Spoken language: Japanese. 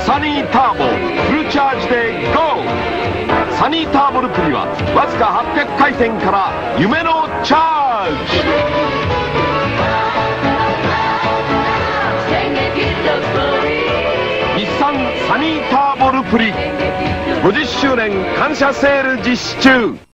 サニーターボフルチャージで GO！ サニーターボルプリはわずか800回転から夢のチャージ。日産サニーターボルプリ50周年感謝セール実施中。